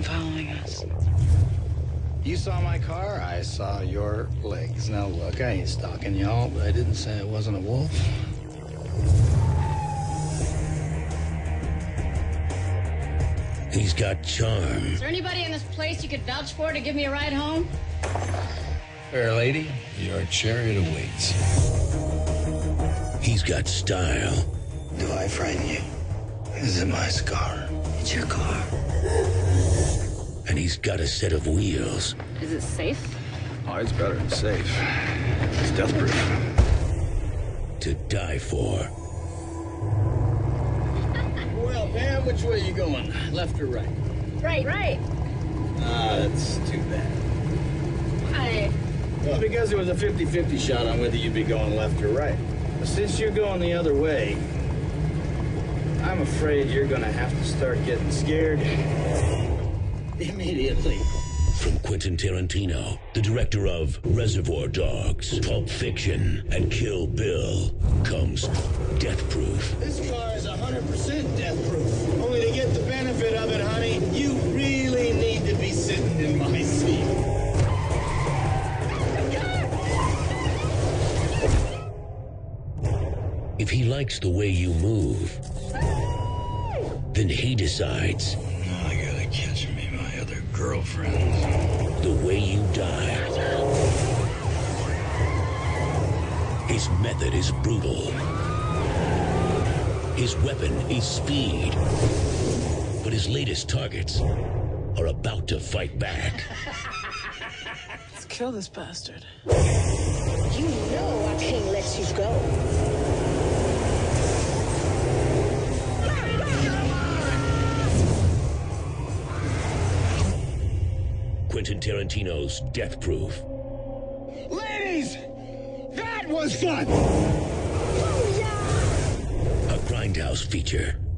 him following us. You saw my car, I saw your legs. Now look, I ain't stalking y'all, but I didn't say it wasn't a wolf. He's got charm. Is there anybody in this place you could vouch for to give me a ride home? Fair lady, your chariot awaits. He's got style. Do I frighten you? Is it my scar? It's your car. And he's got a set of wheels. Is it safe? Oh, it's better than safe. It's death-proof. To die for. Well, Pam, which way you going? Left or right? Right. Ah, that's too bad. Why? Well, because there was a 50-50 shot on whether you'd be going left or right. But since you're going the other way, I'm afraid you're gonna have to start getting scared immediately. From Quentin Tarantino, the director of Reservoir Dogs, Pulp Fiction, and Kill Bill, comes Death Proof. This car is 100% death-proof. Only to get the benefit of it, honey, you really need to be sitting in my seat. If he likes the way you move, then he decides Now I gotta catch me my other girlfriend. the way you die. His method is brutal. His weapon is speed. But his latest targets are about to fight back. Let's kill this bastard. You know I can't let you go. Quentin Tarantino's Death Proof. Ladies, that was fun! A Grindhouse feature.